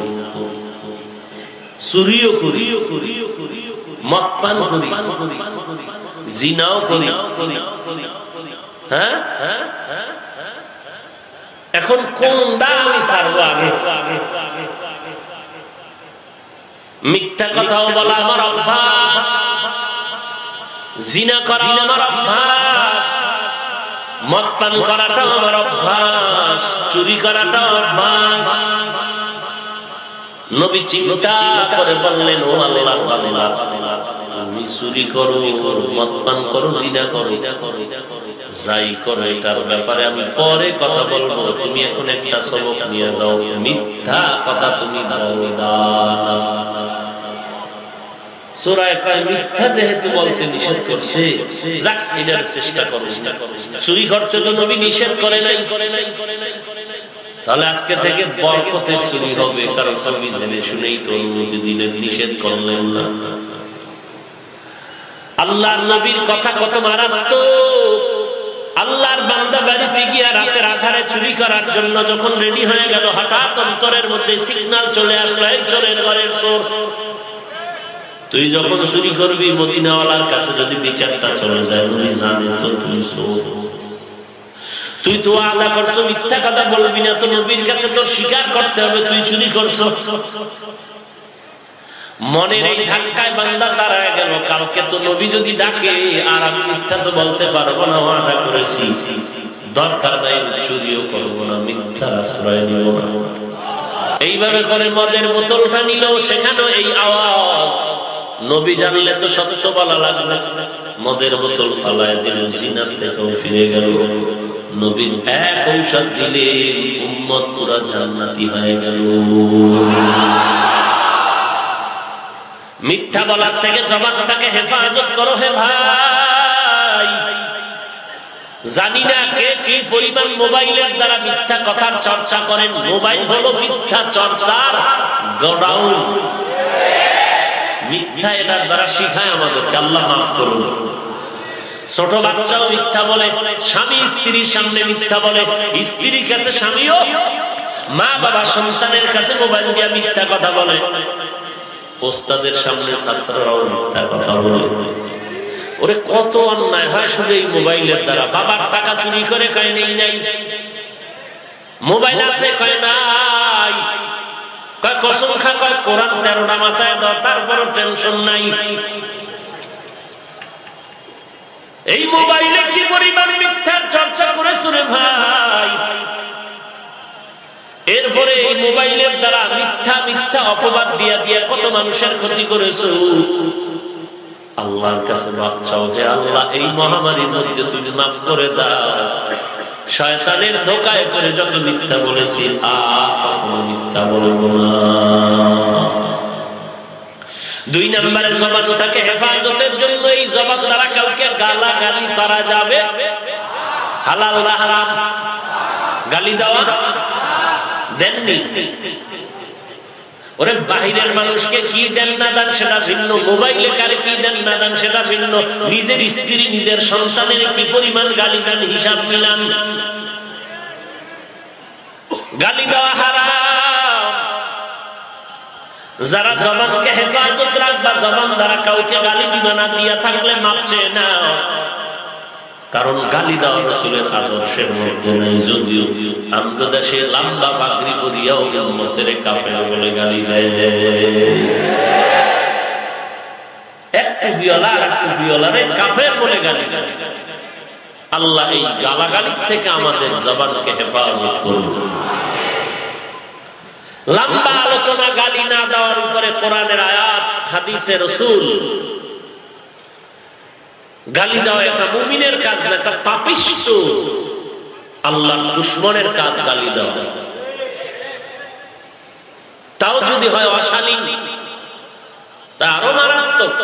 চুরিও করি, মদ পান করি, জিনাও করি। হ্যাঁ, এখন কোনটা আমি ছাড়বো? আগে মিথ্যা কথাও বলা আমার অভ্যাস, জিনা করা আমার অভ্যাস, মদ পান করাটাও আমার অভ্যাস, চুরি করাটাও অভ্যাস। নবী চিন্তা করে বললেন, ও আল্লাহর বান্দা, তুমি চুরি করো, মদ পান করো, জিনা করো, যাই করো, এটার ব্যাপারে আমি পরে কথা বলবো, তুমি এখন একটা সবক নিয়ে যাও, মিথ্যা কথা তুমি বলবে না। সূরায়ে কায় মিথ্যা যেহেতু বলতে নিষেধ করছে, যাক এটার চেষ্টা করো। চুরি করতে তো নবী নিষেধ করে নাই, তাহলে আজকে থেকে বরকতের চুরি হবে, কারণ নবী জেনে শুনেই তো অনুমতি দিলেন, নিষেধ করলেন না। আল্লাহর নবীর কথা কত মারাত্মক। আল্লাহর বান্দা বাড়িতে গিয়া রাতের আধারে চুরি করার জন্য যখন রেডি হয়ে গেল, হঠাৎ অন্তরের মধ্যে সিগন্যাল চলে আসলো, এই চোরের ঘরের চোর, তুই যখন চুরি করবি মদিনাওয়ালার কাছে যদি বিচারটা চলে যায়, নবী জানে তো তুই চোর, তুই তো আদা করছো, মিথ্যা কথা বলবি না, তো নবীর কাছে তোর স্বীকার করতে হবে তুই চুরি করছো। মনের এই ধাক্কায় বান্দা দাঁড়ায় গেল, কালকে তো নবী যদি ডাকে আর আমি মিথ্যা তো বলতে পারবো না, ওয়াদা করেছি, দরকার নাই, চুরিও করবো না, মিথ্যার আশ্রয় নিব না। এইভাবে করে মদের বোতলটা নিল, সেখানেও এই আওয়াজ। নবী জানলে তো সত্য বলা লাগবে, মদের বোতল ফালায় দিল, জিনার থেকেও ফিরে গেল। নবীর এক ঔষধ দিলে উম্মত পুরা জান্নাতি হয়ে গেল। মিথ্যা বলার থেকে জবানটাকে হেফাজত করো হে ভাই। জানি না কে কি পরিমাণ মোবাইলের দ্বারা মিথ্যা কথার চর্চা করেন। মোবাইল হলো মিথ্যা চর্চার গোডাউন। মিথ্যা এটার দ্বারা শিখায় আমাদেরকে, আল্লাহ মাফ করুন। ছোট বাচ্চাও মিথ্যা বলে, স্বামী স্ত্রীর সামনে মিথ্যা বলে, স্ত্রীর কাছে স্বামীও, মা বাবা সন্তানের কাছে মোবাইল দিয়ে মিথ্যা কথা বলে, ওস্তাদের সামনে ছাত্ররাও মিথ্যা কথা বলে। ওরে কত অন্যায় হয় শুধু এই মোবাইলের দ্বারা। বাবার টাকা চুরি করে কয় নেই নাই, মোবাইল আছে কয় নাই, কয় কসম খা, কয় কোরআন 13টা মাথায় দাও, তারপরও টেনশন নাই। এই মোবাইলে কি পরিমাণ মিথ্যার চর্চা করেছো রে ভাই। এরপরে এই মোবাইলের দ্বারা মিথ্যা মিথ্যা অপবাদ দিয়া দিয়া কত মানুষের ক্ষতি করেছো। আল্লাহর কাছে মাফ চাও যে আল্লাহ এই মহামারীর মধ্যে তুমি মাফ করে দাও। শয়তানের ধোকায় পড়ে যত মিথ্যা বলেছি আর কখনো মিথ্যা বলবো না। 2 নম্বরে জবানটাকে হেফাজতের জন্য এই জবান দ্বারা কাউকে গালাগালি করা যাবে, হালাল না হারাম? গালি দেওয়া দেননি। ওরে বাহিরের মানুষকে কি দেন না দেন সেটা ভিন্ন, মোবাইলে কারে কি দেন না দেন সেটা ভিন্ন, নিজের স্ত্রী নিজের সন্তানের কি পরিমাণ গালি দেন হিসাব মিলান। গালি দেওয়া হারাম। যারা জবানকে হেফাজত রাখবা, জবান দ্বারা কাউকে গালি দিবা না, দিয়া থাকলে মাপ চেয়ে নাও। কারণ গালি দেওয়া রাসূলের আদর্শের মধ্যে নাই। যদিও আমরা দেশে লম্বা পাগড়ি পরিয়াও উম্মতের কাফের বলে গালি দেয়, একটু ভিওলা আর একটু ভিওলারে কাফের বলে গালি দেয়। আল্লাহ এই গালাগালির থেকে আমাদের জবানকে হেফাজত করুন। লম্বা আলোচনা গালি না দেওয়ার উপরে কোরআনের আয়াত, হাদিসে রাসূল। গালি দেওয়া একটা মুমিনের কাজ না, একটা পাপিষ্ট আল্লাহর দুশমনের কাজ গালি দেওয়া। তাও যদি হয় অশালীন, তা আরো মারাত্মক।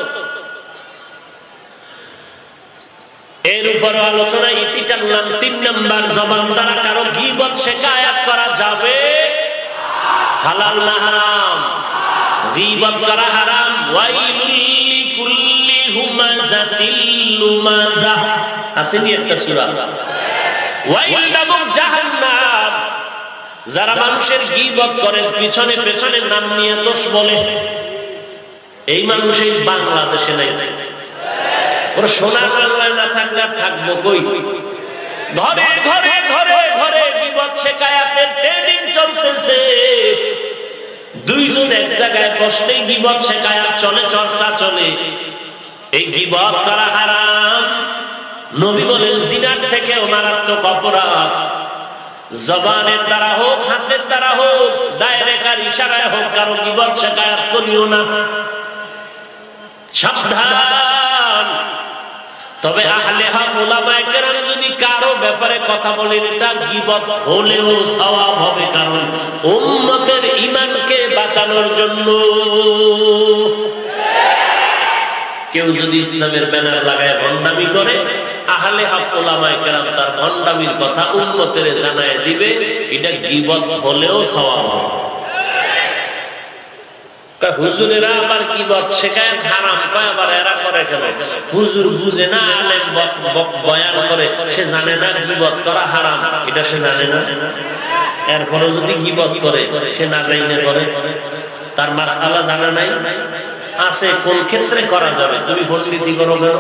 এর উপর আলোচনায় ইতি টানলাম। 3 নম্বর, জবান দ্বারা কারো গীবত শিকায়াত করা যাবে, হালাল না হারাম? গীবত করা হারাম। ওয়াইলুল লিকুল্লি হুমাযাতিল লুমাযা আসেনি একটা সূরা ওয়াইল নামক জাহান্নাম যারা মানুষের গীবত করে পিছনে পেছনে নাম নিয়ে দোষ বলে এই মানুষ এই বাংলাদেশে নাই ওরা সোনার বাংলায় না থাকলে আর থাকবো কই ঘরে ঘরে ঘরে ঘরে গীবত শিকায়াতের ট্রেনিং চলতেছে দুইজন এক জায়গায় বসলেই গীবত শিকায়াত চলে চর্চা চলে এই গীবত করা হারাম নবী বলেন জিনার থেকেও মারাত্মক অপরাধ জবানের দ্বারা হোক হাতের দ্বারা হোক ডাইরেক্ট আর ইশারায় হোক কারো গীবত শিকায়াত করিও না সাবধান তবে আহলে হক উলামায়ে কেরাম যদি কারো ব্যাপারে কথা বলেন এটা গীবত হলেও সওয়াব হবে কারণ উম্মতের ঈমানকে বাঁচানোর জন্য কেউ যদি ইসলামের ব্যানার লাগায় ভণ্ডামি করে আহলে হক উলামায়ে কেরাম তার ভণ্ডামির কথা উম্মতের জানায় দিবে এটা গীবত হলেও সওয়াব হবে হুজুরেরা আবার গীবত শেখায় হারাম কয় আবার এরা করে কেন হুজুর বুঝে না আলেম বয়ান করে সে জানে না গীবত করা হারাম এটা সে জানে না এরপরে যদি গীবত করে সে না জানে করে তার মাসআলা জানা নাই আছে কোন ক্ষেত্রে করা যাবে তুমি পণ্ডিতি করো কেন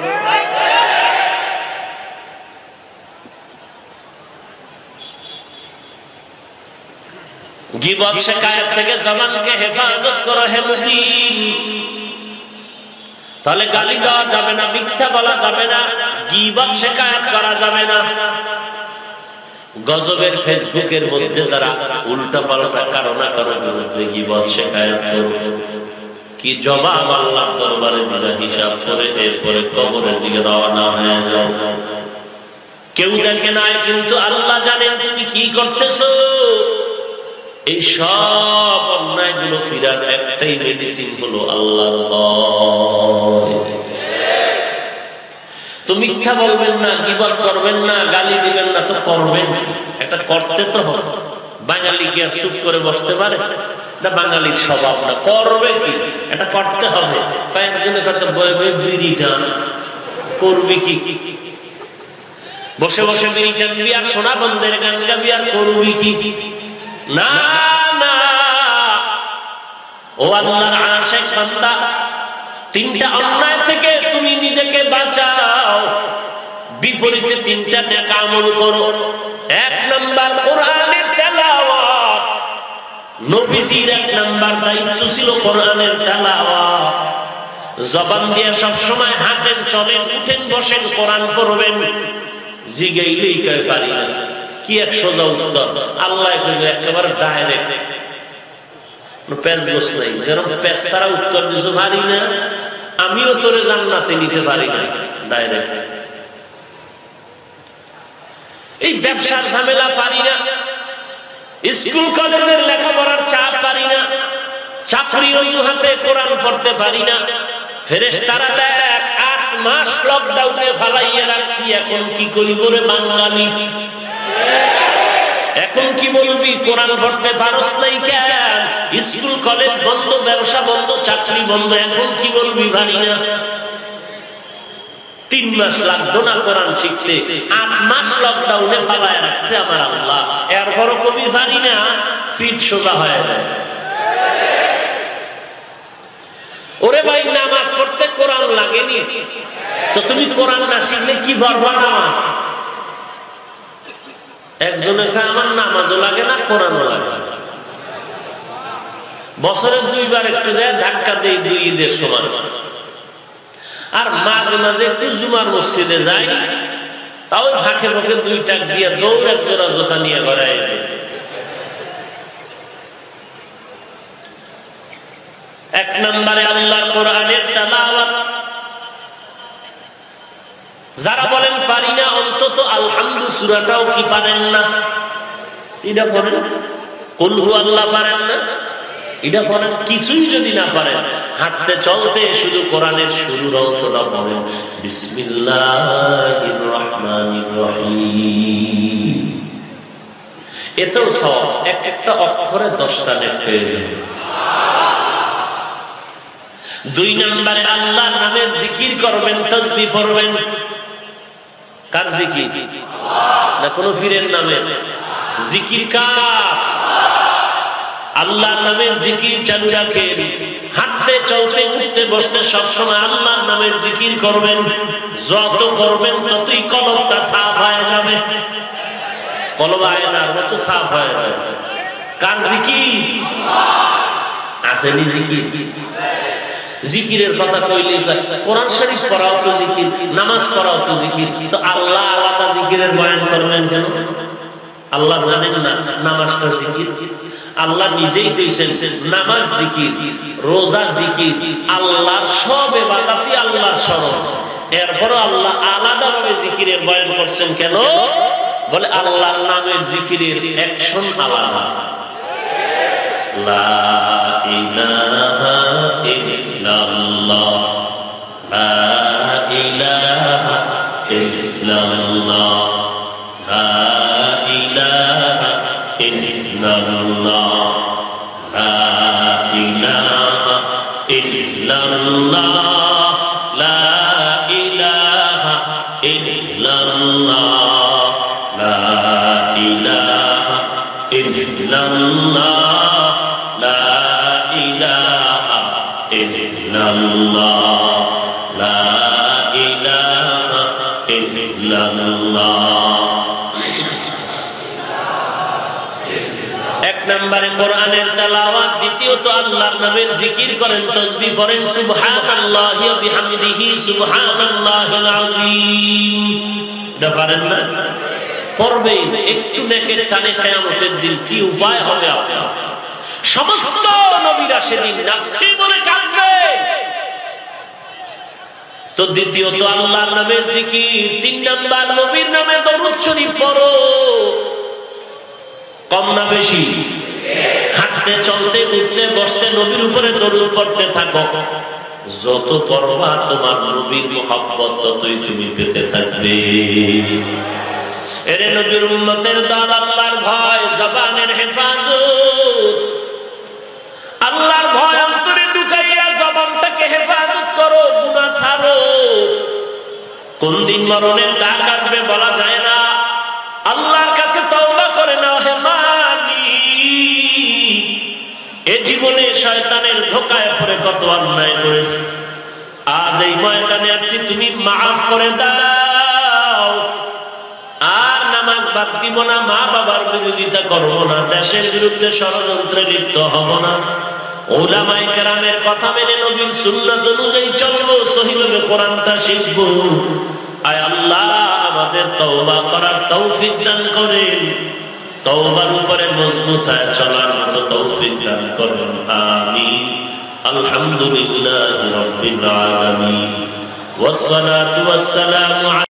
গীবত শিকায়াত থেকে জবানকে হেফাজত করো হে মুমিন তাহলে গালি দেওয়া যাবে না মিথ্যা বলা যাবে না গীবত শিকায়াত করা যাবে না গজবের ফেসবুকের মধ্যে যারা উল্টা পাল্টা কারণা কারো বিরুদ্ধে গীবত শিকায়াত করে কি জবাব আল্লাহর দরবারে দিলা হিসাব করে এরপরে কবরের দিকে রওনা হয়ে যাও কেউ দেখে না কিন্তু আল্লাহ জানেন তুমি কি করতেছো এই সব অন্যায়গুলো ফিরার একটাই মেডিসিন হলো আল্লাহর ভয় তো মিথ্যা বলবেন না গীবত করবেন না গালি দিবেন না তো করবেন কি এটা করতে তো হবে বাঙালি কি আর চুপ করে বসতে পারে না বাঙালির স্বভাব না করবে কি এটা করতে হবে কয়েকজনে হয়তো বয়ে বয়ে বিড়ি টান করবি কি বসে বসে বিড়ি টানবি আর সোনা বন্ধের গান গাবি আর করবি কি না না ও আল্লাহর আশিক বান্দা তিনটা অন্যায় থেকে তুমি নিজেকে বাঁচাও বিপরীতে তিনটা নেক আমল করো এক নাম্বার কোরআনের তেলাওয়াত নবীজির এক নাম্বার দায়িত্ব ছিল কোরআনের তেলাওয়াত জবান দিয়ে সব সময় হাঁটেন চলেন উঠেন বসেন কোরআন পড়বেন জিগাইলেই কয় পারি না কি এক সোজা উত্তর আল্লাহ কইবে একেবারে ডাইরেক্ট পেঁচ গোছ নাই যেরকম পেঁচ ছাড়া উত্তর দিছো পারি না আমিও তোরে জান্নাতে নিতে পারি না ডাইরেক্ট এই ব্যবসার ঝামেলা পারি না স্কুল কলেজের লেখাপড়ার চাপ পারি না চাকরির অজুহাতে কোরআন পড়তে পারি না ফেরেশতারা দেখ 8 মাস লকডাউনে ফালাইয়া রাখছি এখন কি করিব রে বাঙালি এখন কি বলবি কোরআন পড়তে পারস নাই কেন স্কুল কলেজ বন্ধ ব্যবসা বন্ধ চাকরি বন্ধ এখন কি বলবি পারি না 3 মাস লাগতো না কোরআন শিখতে 8 মাস লকডাউনে ফালায় রাখছে আমার আল্লাহ এরপরও কবি পারি না ফিট সোজা হয়ে যায় ওরে ভাই নামাজ পড়তে কোরআন লাগেনি তো তুমি কোরআন না শিখলে কি পড়বা নামাজ একজনে কয় আমার নামাজও লাগে না কোরআনও লাগে না বছরে 2 বার একটু যায় ধাক্কা দেই 2 ঈদের সময় আর মাঝে মাঝে একটু জুমার মসজিদে যাই তাও ফাঁকে ফাঁকে 2 টাক দিয়ে দৌড় এক জোড়া জোতা নিয়ে ঘরে আইবে এক নম্বরে আল্লাহর কোরআনের তেলাওয়াত যারা বলেন পারি না অন্তত আলহামদু সূরাটাও কি পারেন না এটা পড়েন কুল হু আল্লাহ পারেন না এটা পড়েন কিছুই যদি না পারেন হাঁটতে চলতে শুধু কোরআনের শুরুর অংশটা পড়েন বিসমিল্লাহির রহমানির রহিম এটাও সব একটা অক্ষরে 10টা নেক পেয়ে যাবে দুই নম্বরে আল্লাহর নামের জিকির করবেন, তাসবিহ পড়বেন। কার জিকির? না কোনো পীরের নামে জিকির? কার? আল্লাহর নামের জিকির চালু রাখেন। হাঁটতে চলতে উঠতে বসতে সবসময় আল্লাহর নামের জিকির করবেন। যত করবেন ততই কলবটা সাফ হয়ে যাবে। কলব আয়নার মতো সাফ হয়ে যাবে। কার জিকির? আসেনি জিকির? জিকিরের কথা কইলে কোরআন শরীফ পড়াও তো জিকির, নামাজ পড়াও তো জিকির, তো আল্লাহ আলাদা জিকিরের বয়ান করলেন কেন? আল্লাহ জানেন না নামাজটা জিকির? আল্লাহ নিজেই কইছেন নামাজ জিকির, রোজা জিকির, আল্লাহর সব ইবাদতই আল্লাহর স্মরণ। এরপরও আল্লাহ আলাদাভাবে জিকিরের বয়ান করছেন কেন? বলে আল্লাহর নামের জিকিরের অ্যাকশন আলাদা। লা ইলাহা ইল্লাল্লাহ, লা ইলাহা ইল্লাল্লাহ, লা ইলাহা ইল্লাল্লাহ, লা ইলাহা ইল্লাল্লাহ, লা ইলাহা ইল্লাল্লাহ, লা ইলাহা ইল্লাল্লাহ, লা ইলাহা ইল্লাল্লাহ, লা ইলাহা ইল্লাল্লাহ। এক নম্বরে কোরআনের তেলাওয়াত, দ্বিতীয়ত আল্লাহর নামের জিকির করেন, তাসবিহ পড়েন। সুবহানাল্লাহি ওয়া বিহামদিহি সুবহানাল্লাহিল আযীম। এটা পারেন না? পড়বেন। একটু নেকের টানে কিয়ামতের দিন কি উপায় হবে আপনার? সমস্ত নবীরা সেদিন নাফসি বলে কাঁদবে। তো দ্বিতীয়ত আল্লাহর নামের জিকির। তিন নাম্বার নবীর নামে দরুদ শরীফ পড়ো। কম না বেশি? হাঁটতে চলতে উঠতে বসতে নবীর উপরে দরুদ পড়তে থাকো। যত পড়বা তোমার নবীর মুহাব্বত ততই তুমি পেতে থাকবে। এরে নবীর উম্মতের দল, আল্লাহর ভয়, জবানের হেফাজত। আল্লাহর ভয় অন্তরে ঢুকাইয়া জবানটাকে হেফাজত করো, গুনাহ ছাড়ো। কোন দিন মরণের ডাক আসবে বলা যায় না। আল্লাহর কাছে তওবা করে নাও। হে মালিক, এ জীবনে শয়তানের ধোঁকায় পড়ে কত অন্যায় করেছি, আজ এই ময়দানে আসছি, তুমি মাফ করে দাও। আর নামাজ বাদ দিব না, মা বাবার বিরোধিতা করব না, দেশের বিরুদ্ধে ষড়যন্ত্রে লিপ্ত হব না, উলামায়ে কেরামের কথা মেনে নবীর সুন্নাত অনুযায়ী চলবো, সহিভাবে কোরআনটা শিখব। আয় আল্লাহ, আমাদের তওবা করার তৌফিক দান করেন। তওবার উপরে মজবুত হয়ে চলার মতো তৌফিক দান করেন। আমিন। আলহামদুলিল্লাহি রাব্বিল আলামিন ওয়াস সালাতু ওয়াস সালামু